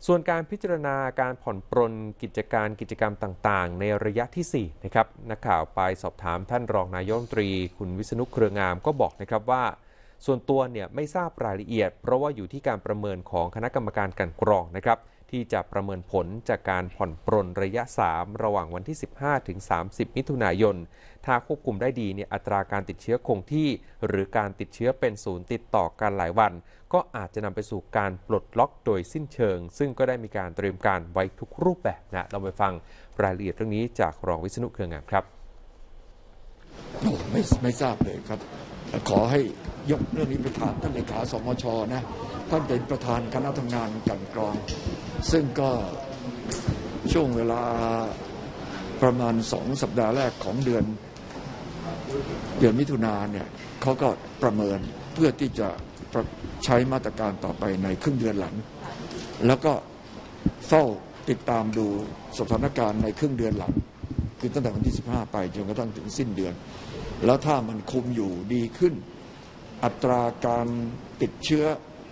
ส่วนการพิจารณาการผ่อนปรนกิจกรรมต่างๆในระยะที่4นะครับนักข่าวไปสอบถามท่านรองนายกรัฐมนตรีคุณวิษณุเครืองามก็บอกนะครับว่าส่วนตัวเนี่ยไม่ทราบรายละเอียดเพราะว่าอยู่ที่การประเมินของคณะกรรมการกลั่นกรองนะครับที่จะประเมินผลจากการผ่อนปรนระยะ3ระหว่างวันที่15ถึง30มิถุนายนถ้าควบคุมได้ดีเนี่ยอัตราการติดเชื้อคงที่หรือการติดเชื้อเป็นศูนย์ติดต่อกันหลายวันก็อาจจะนำไปสู่การปลดล็อกโดยสิ้นเชิงซึ่งก็ได้มีการเตรียมการไว้ทุกรูปแบบนะเราไปฟังรายละเอียดเรื่องนี้จากรองวิษณุเครืองามครับไม่ทราบเลยครับขอให้ยกเรื่องนี้ไปถามท่านเลขาสมช.นะท่านเป็นประธานคณะทำงานกลั่นกรองซึ่งก็ช่วงเวลาประมาณ2 สัปดาห์แรกของเดือนมิถุนายนเนี่ยเขาก็ประเมินเพื่อที่จะใช้มาตรการต่อไปในครึ่งเดือนหลังแล้วก็เฝ้าติดตามดูสถานการณ์ในครึ่งเดือนหลังคือตั้งแต่วันที่15ไปจนกระทั่งถึงสิ้นเดือนแล้วถ้ามันคุมอยู่ดีขึ้นอัตราการติดเชื้อ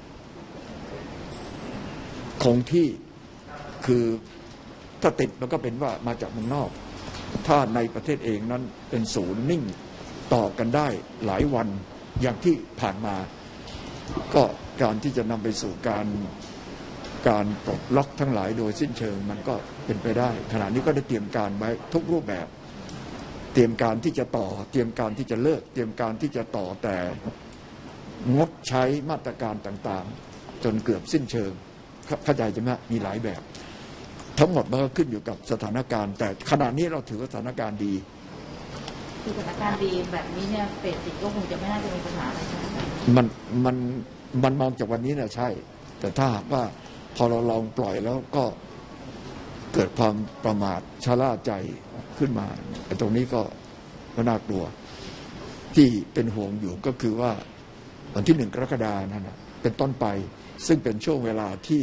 คงที่คือถ้าติดมันก็เป็นว่ามาจากเมืองนอกถ้าในประเทศเองนั้นเป็นศูนย์นิ่งต่อกันได้หลายวันอย่างที่ผ่านมาก็การที่จะนำไปสู่การปลดล็อกทั้งหลายโดยสิ้นเชิงมันก็เป็นไปได้ขณะนี้ก็ได้เตรียมการไว้ทุกรูปแบบเตรียมการที่จะต่อเตรียมการที่จะเลิกเตรียมการที่จะต่อแต่งดใช้มาตรการต่างๆจนเกือบสิ้นเชิงเข้าใจใช่ไหมมีหลายแบบทั้งหมดมันก็ขึ้นอยู่กับสถานการณ์แต่ขณะนี้เราถือว่าสถานการณ์ดีคือสถานการณ์ดีแบบนี้เนี่ยเฟส4ก็คงจะไม่น่าจะมีปัญหาอะไรใช่ไหมมันมองจากวันนี้เนี่ยใช่แต่ถ้าหากว่าพอเราลองปล่อยแล้วก็เกิดความประมาทชะล่าใจขึ้นมาตรงนี้ก็น่ากลัวที่เป็นห่วงอยู่ก็คือว่าวันที่1 กรกฎาคมนั่นนะเป็นต้นไปซึ่งเป็นช่วงเวลาที่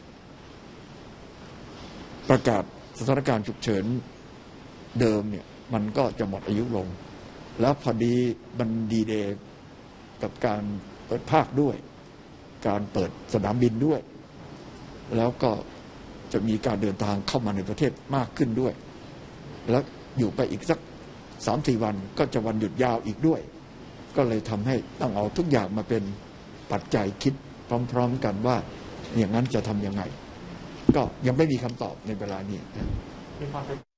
ประกาศสถานการณ์ฉุกเฉินเดิมเนี่ยมันก็จะหมดอายุลงแล้วพอดีมันดีเดย์กับการเปิดภาคด้วยการเปิดสนามบินด้วยแล้วก็จะมีการเดินทางเข้ามาในประเทศมากขึ้นด้วยแล้วอยู่ไปอีกสัก 3-4 วันก็จะวันหยุดยาวอีกด้วยก็เลยทำให้ต้องเอาทุกอย่างมาเป็นปัจจัยคิดพร้อมๆกันว่าอย่างนั้นจะทำยังไงก็ยังไม่มีคำตอบในเวลานี้